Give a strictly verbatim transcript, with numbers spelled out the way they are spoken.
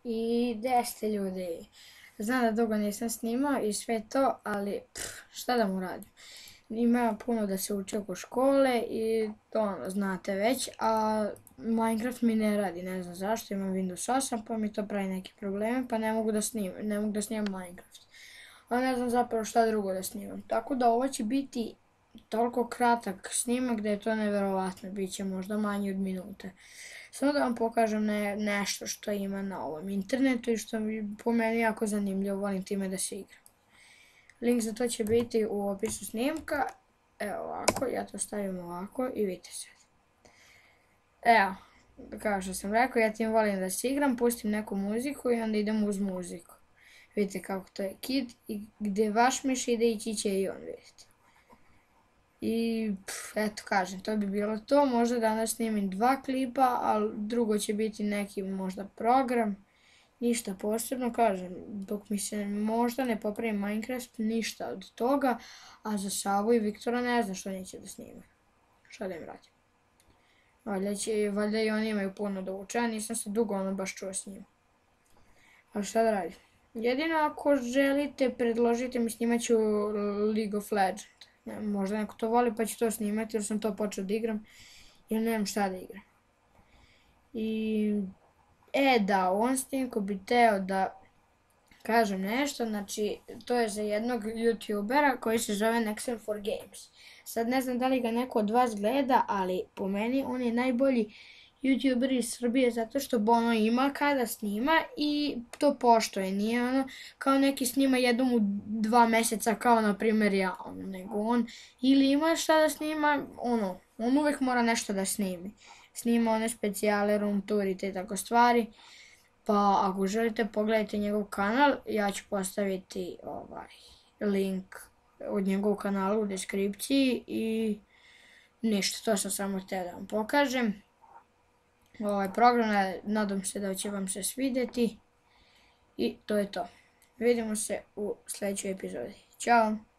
I gde ste ljudi? Znam da dugo nisam snimao i sve to, ali pff, šta da mu radim? Ima puno da se uči oko škole i to ono, znate već, a Minecraft mi ne radi, ne znam zašto, imam Windows osam pa mi to pravi neke probleme pa ne mogu da snimam, ne mogu da snimam Minecraft. A ne znam zapravo šta drugo da snimam, tako da ovo će biti toliko kratak snimak da je to neverovatno, bit će možda manje od minute. Samo da vam pokažem ne, nešto što ima na ovom internetu i što mi po meni jako zanimljivo, volim time da se igram. Link za to će biti u opisu snimka. Evo ovako, ja to stavim ovako i vidite sad. Evo, kao što sam rekao, ja tim volim da se igram, pustim neku muziku i onda idem uz muziku. Vidite kako to je kid i gdje vaš miš ide ići će i on, vidite. I pff, eto kažem, to bi bilo to, možda danas snimim dva klipa, ali drugo će biti neki možda program, ništa posebno, kažem, dok mi se možda ne popravi Minecraft, ništa od toga, a za Savu i Viktora ne znam što neće da snimaju, šta da im radim. Valjda, će, valjda i oni imaju puno da uče, a nisam se dugo ono baš čuo s njima. Ali šta da radim? Jedino ako želite, predložite mi, snimat ću League of Legends. Ne, možda neko to voli pa ću to snimati jer sam to počeo da igram jer nemam šta da igram. I, e da, u ovom snimku bi teo da kažem nešto, znači to je za jednog youtubera koji se zove Nexen for Games. Sad ne znam da li ga neko od vas gleda, ali po meni on je najbolji youtuber iz Srbije zato što ono ima kada snima i to poštuje, nije ono kao neki snima jednom u dva meseca kao na primjer ja, ono, nego on ili ima šta da snima, ono, on uvek mora nešto da snimi. Snima one specijale, room tour i te tako stvari, pa ako želite pogledajte njegov kanal, ja ću postaviti ovaj link od njegovog kanala u deskripciji i ništa, to sam samo htio da vam pokažem. Ovaj program, nadam se da će vam se svidjeti i to je to. Vidimo se u sljedećoj epizodi. Ćao!